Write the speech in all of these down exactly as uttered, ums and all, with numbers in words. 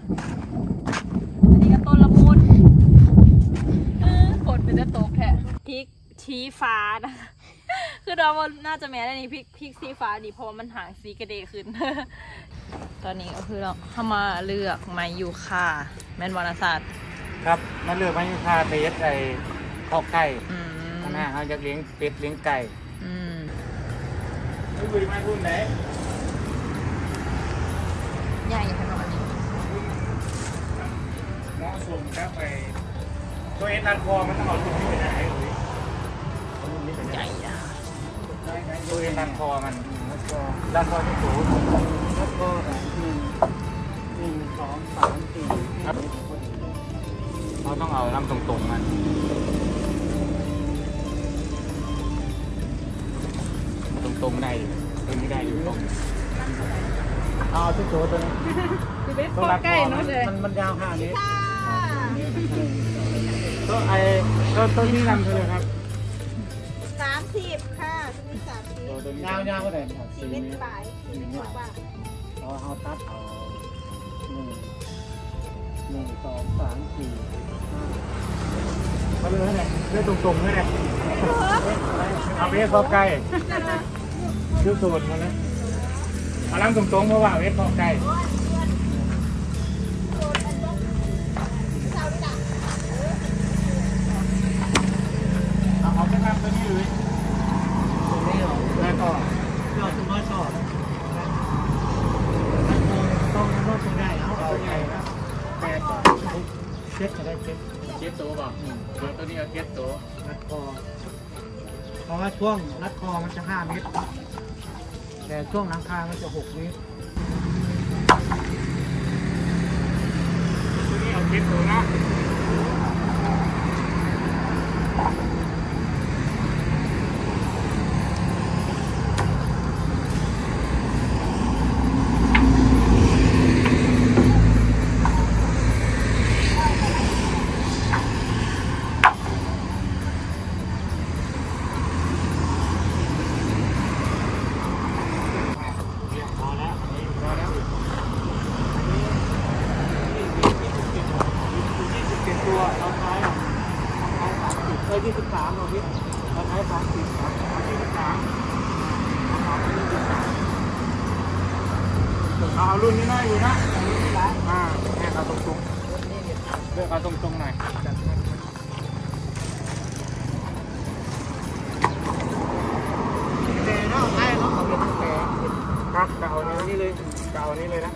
อันนี้ก็ต้นละมุนฝนเป็นจะตกแค่พริกชี้ฟ้านะคือเราน่าจะแม้ได้นี่พริกพริกสีฟ้าดีเพราะว่ามันหางสีกระเดขึ้นตอนนี้ก็คือเราเข้ามาเลือกไม้ยูคาแมนวรรณศาสตร์ครับมาเลือกไม้ยูคาเทสไอ้ข้าวไก่ข้างหน้าเขาจะเลี้ยงเป็ดเลี้ยงไก่อืมไม่คุยไม่พูดไหนใหญ่ขนาดนี้เหมาะสมครับไปตัวเอ็นนันคอมันต้องเอาลูกนี้ไปไหนใหญ่อะตัวเอ็นนันคอมันนันคอที่สูงนันคอแบบหนึ่งหนึ่งสองสามสี่ครับเราต้องเอาลำตรงๆมันตรงๆได้ตรงนี้ได้อยู่ตรงเอาที่โจตัวนี้ตัวใกล้ๆนู้นเลยมันมันยาวห้าเมตรตัวไอ้ตัวตัวนี้ลำเท่าไหร่ครับสามสิบค่ะมีสามสิบยาวยาวเท่าไหร่สี่เมตรปลายสี่เมตรกว่าเราเอาตัดเอาหนึ่งหนึ่งสองสามสี่มาเลยเนี่ยเลือดตรงๆเลยเนี่ยเอาเวทพอใกล้ชื่อสูตรมันนะเอาล้างตรงๆเพราะว่าเวทพอใกล้เอาเอาไปทำตัวนี้เลยตัวนี้เหรอแล้วก็ยอดตัวน้อยชอบต้องต้องตัวได้เอาเอาใหญ่แปดเจ็ดก็ได้เจ็ดเจ็ดตัวป่ะตัวตัวนี้เอาเจ็ดตัวรัดคอเพราะว่าช่วงรัดคอมันจะห้าเมตรแต่ช่วงหลังคามันจะหกเมตรตัวนี้เอาเจ็ดตัวนะเออยี่สิบสามเราพี่เราใช้สามสิบครับยี่สิบสามเอารุ่นนี้น้อยอยู่นะอ่าแค่เอาตรงๆเลือกเอาตรงๆหน่อยแต่เนาะให้เนาะเอาเป็นแต่ครับเก่านี้เลยเก่านี้เลยนะ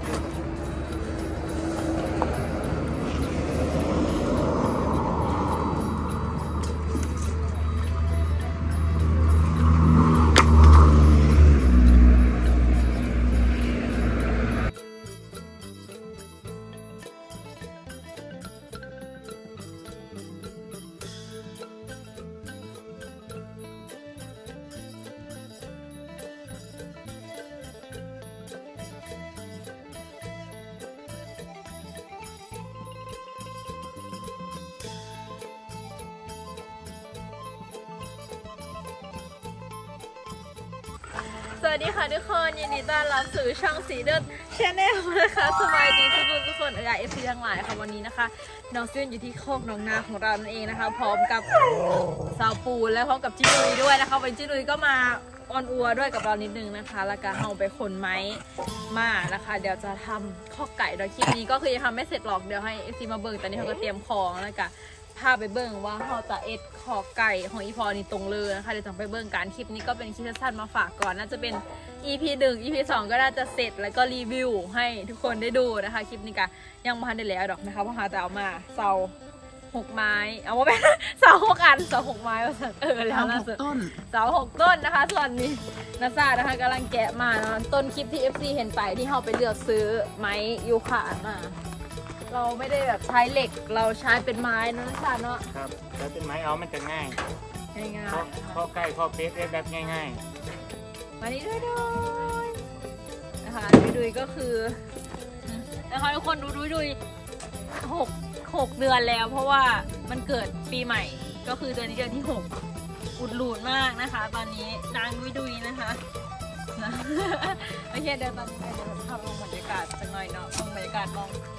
สวัสดีค่ะทุกคนยินดีต้อนรับสู่ช่องสีเดือดชาแนลนะคะสบายดีทุกคนทุกคนเออเอฟซีทั้งหลายค่ะวันนี้นะคะน้องเสื้ออยู่ที่โคกน้องนาของเรานั่นเองนะคะพร้อมกับสาวปูและพร้อมกับจิ้นุยด้วยนะคะวันจิ้นุยก็มาออนอัวด้วยกับเรานิดนึงนะคะแล้วก็เอาไปขนไม้มานะคะเดี๋ยวจะทำข้อไก่โดยคลิปนี้ก็คือยังทำไม่เสร็จหรอกเดี๋ยวให้เอฟซีมาเบิ่งตอนนี้เขาก็เตรียมของแล้วก็พาไปเบิ่งว่าเขาจะเอ็ดขอไก่ของอีพอนี่ตรงเลยนะคะเดี๋ยวจะไปเบิ่งการคลิปนี้ก็เป็นคลิปสั้นๆมาฝากก่อนน่าจะเป็น อี พี หนึ่ง อี พี สองก็น่าจะเสร็จแล้วก็รีวิวให้ทุกคนได้ดูนะคะคลิปนี้ก็ยังไม่ทันได้แล้วดอกนะคะเพราะหาแต่เอามาเสาหกไม้เอาว่าเป็นเสาหกอันเสาหกไม้ว่าเออแล้วนะต้นเสาหกต้นนะคะส่วนนี้นาซานะคะกำลังแกะมาต้นคลิปที่ เอฟ ซี เห็นไปที่เขาไปเลือกซื้อไม้ยูคามาเราไม่ได้แบบใช้เหล็กเราใช้เป็นไม้นะนาซาเนาะครับใช้เป็นไม้เอามันจะง่ายง่ายข้อใกล้ข้อเพชรแบบง่ายๆมานี้ด้วยด้วยนะคะดุยๆก็คือนะคะทุกคนดูดุยๆหกหกเดือนแล้วเพราะว่ามันเกิดปีใหม่ก็คือเดือนนี้เดือนที่หกอุดหลุดมากนะคะตอนนี้นางดุยๆนะคะนะโอเคเดี๋ยวตอนนี้เดี๋ยวทำลงบรรยากาศสักหน่อยเนาะลงบรรยากาศมอง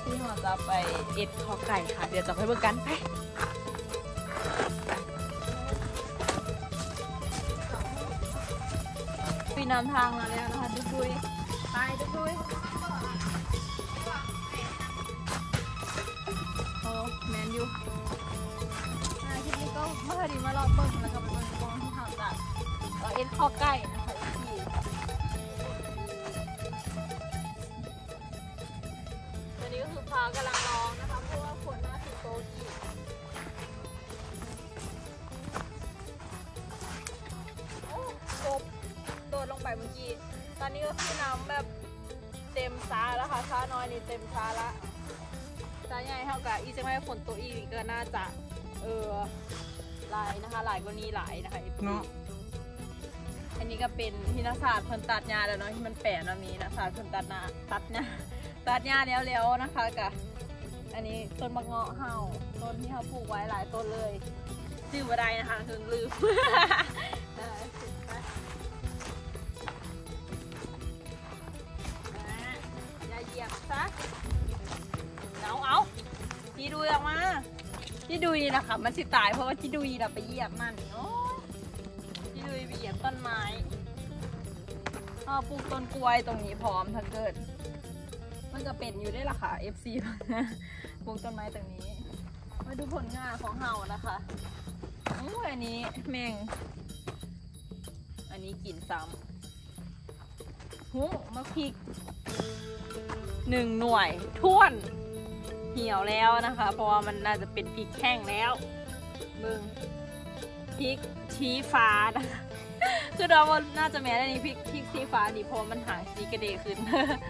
ที่เราจะไปเอ็ดข้อไก่ค่ะ เดี๋ยวจะไปเบิ่งกันไปปีนำทางมาแล้วนะคะดุดุยไปดุดุยโอ้แมนยูทีนี้ก็เมื่อดีมาลองเบิ่งแล้วก็มาเบิ่งกองที่ทำจากเอ็ดข้อไก่นะคะที่ตอนนี้ก็คือพากำลังร้องนะคะเพราะว่าฝนมาถึงโตอีกโอ้กบโดดลงไปเมื่อกี้ตอนนี้ก็คือน้ำแบบเต็มซาแล้วค่ะซาน้อยนี่เต็มซาละซาใหญ่เท่ากับอีจะไม่ฝนโตอีกก็น่าจะเออหลายนะคะหลายกว่านี้หลายนะคะเนาะอันนี้ก็เป็นพินาศาสตร์พันตัดหญ้าแล้วเนาะที่มันแปะแบบนี้นะศาสตร์พันตัดหญ้าตัดหญ้าตัดหญ้าแล้วๆนะคะกับอันนี้ต้นมะเงาะเห่าต้นที่เขาปลูกไว้หลายต้นเลยชื่อว่าได้นะคะจนลืมอย่าเหยียบซะเอาเอาจีดูออกมาจีดูนี่นะคะมันสิตายเพราะว่าจีดูนี่เราไปเหยียบมันโอ้จีดูไปเหยียบต้นไม้อ๋อปลูกต้นกล้วยตรงนี้พร้อมถ้าเกิดมันจะเป็นอยู่ได้ละค่ะ เอฟ ซี ปลูกต้นไม้ตรงนี้มาดูผลงานของเห่านะคะอู้อันนี้แมงอันนี้กลิ่นซ้ำหูมะพริกหนึ่งหน่วยท่วนเหี่ยวแล้วนะคะเพราะว่ามันน่าจะเป็นพริกแห้งแล้วมึงพริกชี้ฟ้านะคะคือเราว่าน่าจะแม้ได้นี่พริกพริกชี้ฟ้าดีเพราะมันหางสีกระเดยขึ้น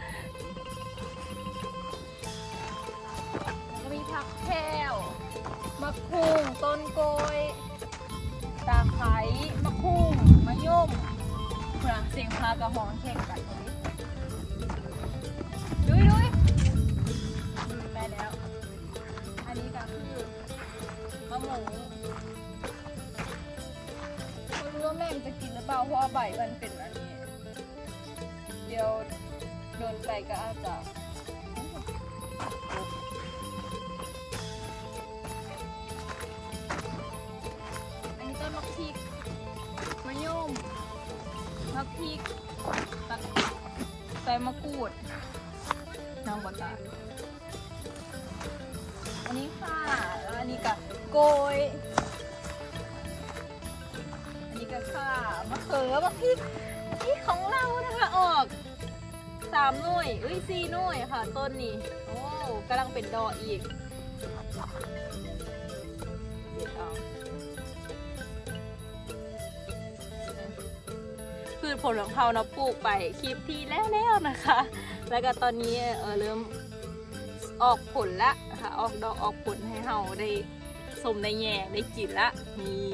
ก็มีผักแพรวมะคุงต้นโกยตาไคร้มะคุงมะย่มเปลือกเสียงพากระหองแข่งกันดุยดุยได้แล้วอันนี้ก็คือมะหมูไม่รู้ว่าแม่จะกินหรือเปล่าเพราะว่าใบมันเป็นอันนี้เดี๋ยวโดนไปก็อาจจะอันนี้ต้นมะพริกมะย่มมะพริกตัดใส่มะกรูดน้ำบดตาอันนี้ค่ะแล้วอันนี้กับโกยอันนี้กับค่ะมะเขือมะพริกนี่ของเรานะคะออกสามหน่วยเอ้ยสี่หน่วยค่ะต้นนี้โอ้กำลังเป็นดอกอีกพืชผลของเขาเราปลูกไปคลิปที่แล้วๆนะคะแล้วก็ตอนนี้เออเริ่มออกผลละค่ะออกดอกออกผลให้เราได้สมได้แย่ได้กินละนี่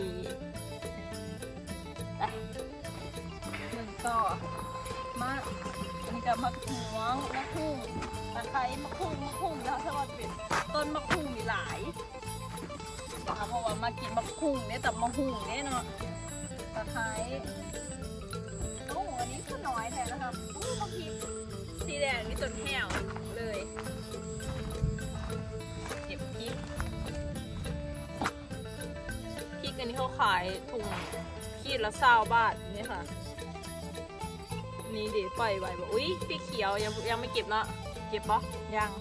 ไปหนึ่งต่อมาอันนี้กับมะม่วงมะพุ่งตะไคร้มะพุ่งมะพุ่งแล้วถ้าว่าเป็นต้นมะพุ่งมีหลายนะคะเพราะว่ามากินมะพุ่งเนี่ยแต่มะหุ่งเนี่ยเนาะตะไคร้โอ้อันนี้ก็น้อยแทนนะคะอู้บางทีสีแดงนี่ต้นแห้วเลยเก็บพริกพริกอันนี้เขาขายถุงขีดละเศร้าบาทนี่ค่ะนี่เดี๋ยวปล่อยไว้บอกอุ้ยพริกเขียวยังยังไม่เก็บเนาะเก็บปะยัง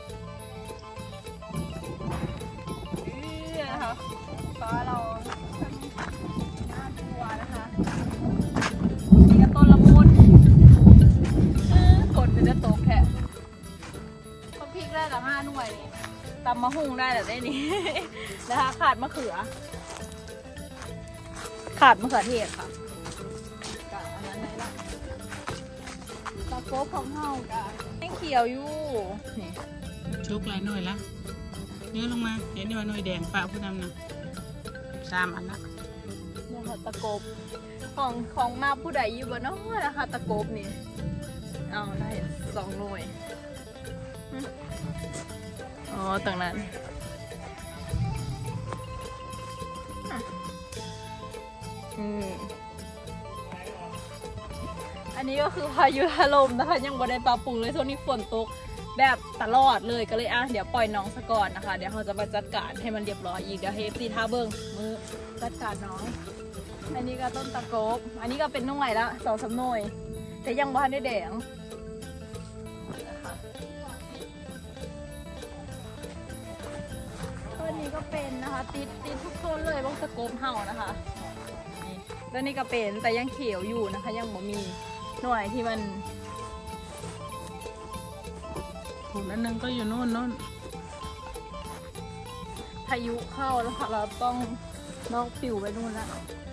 นี่นะคะเพราะเราหน้าทัวนะคะนี่ก็ต้นละมุนคนจะโตแค่ต้นพริกได้ละห้าหน่วยนี่ตำมะฮุ่งได้แต่ได้นี่นะคะขาดมะเขือขาดมะเขือเทศค่ะกับอันนั้นไหนล่ะตะโกบของเฮากับให้เขียวอยู่นี่ชุกหลายหน่วยละเนื้อลงมาเดี๋ยวนี่ว่าหน่วยแดงฝ่าผู้นำนะสามอันละนี่ค่ะตะโกบของของมาผู้ใดอยู่บ้านน้องนะคะตะโกบนี่เอาได้สองหน่วยอ๋อตรงนั้นอืมอันนี้ก็คือพายุถล่มนะคะยังบ่ได้ปรับปรุงเลยช่วงนี้ฝนตกแบบตลอดเลยก็เลยอ่ะเดี๋ยวปล่อยน้องซะก่อนนะคะเดี๋ยวเราจะมาจัดการให้มันเรียบร้อยอีกเดี๋ยวให้เอฟซีท่าเบิ้งมือจัดการน้องอันนี้ก็ต้นตะโกบอันนี้ก็เป็นน้องใหม่ละสองสามหน่วยแต่ยังบ้านได้แดงนะคะต้นนี้ก็เป็นนะคะติดติดทุกต้นเลยบ้างตะโกบเห่านะคะนี่ต้นนี้ก็เป็นแต่ยังเขียวอยู่นะคะยังบ่มีหน่วยที่มันหุ่นอันนึงก็อยู่โน่นโน่นพายุเข้าแล้วค่ะเราต้องนอกปิวไปนู่นแล้ว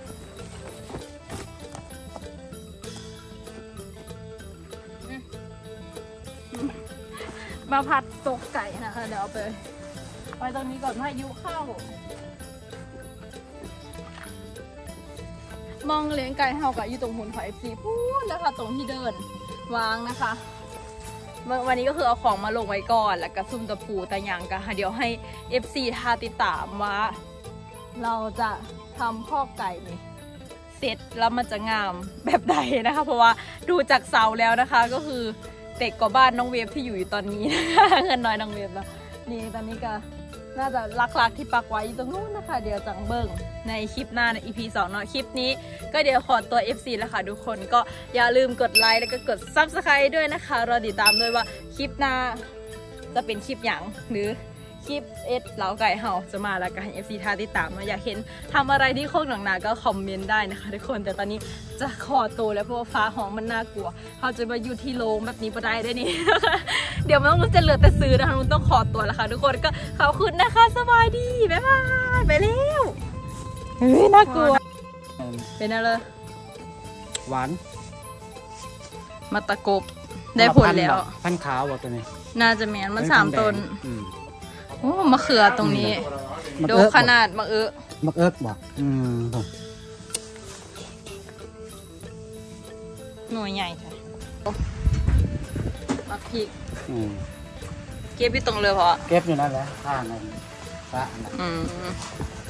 มาผัดตกไก่นะคะเดี๋ยวเอาไปไปตรงนี้ก่อนพายุเข้ามองเลี้ยงไก่เฮากับอยู่ตรงหุ่นไฟซีพูดนะคะตรงที่เดินวางนะคะวันนี้ก็คือเอาของมาลงไว้ก่อนแล้วก็ซุ่มตะปูแต่ยังกันเดี๋ยวให้ เอฟ ซี ทาติดตามว่าเราจะทำข้อไก่นี่เสร็จแล้วมันจะงามแบบใดนะคะเพราะว่าดูจากเสาแล้วนะคะก็คือเด็กกว่าบ้านน้องเวฟที่อยู่อยู่ตอนนี้นะคะเงินน้อยน้องเวฟแล้วนี่ตอนนี้ก็น่าจะลักๆที่ปักไว้ตรงนู้นนะคะเดี๋ยวจังเบิ้งในคลิปหน้าใน อี พี สองเนาะคลิปนี้ก็เดี๋ยวขอตัว เอฟ ซี แล้วค่ะทุกคนก็อย่าลืมกดไลค์แล้วก็กด ซับสไครบ์ ด้วยนะคะรอติดตามด้วยว่าคลิปหน้าจะเป็นคลิปหยังหรือคลิปเอสเหลาไก่เห่าจะมาแล้วกัน เอฟ ซี ทาติดตามมาอยากเห็นทำอะไรที่โคกหนองนาก็คอมเมนต์ได้นะคะทุกคนแต่ตอนนี้จะขอตัวแล้วเพราะว่าฟ้าห้องมันน่ากลัวเขาจะมาอยู่ที่โรงแบบนี้ปะได้ได้นี่ เดี๋ยวมันจะเหลือแต่ซื้อนะคะมันต้องขอตัวแล้วค่ะทุกคนก็ขอบคุณนะคะสบายดีบ๊ายบายไปเร็วเฮ้ยน่ากลัวเป็นอะไรหวานมาตะกบได้ผลแล้วพันขาวตัวนี้น่าจะแมนมันสามต้นโอ้มะเขือตรงนี้ดูขนาดมะเอื้อมักเอิกบอกอืมหน่วยใหญ่ค่ะมะพริกอืมเก็บอยู่ตรงเรือพอเก็บอยู่นั่นแหละข้างนั้นพระอืม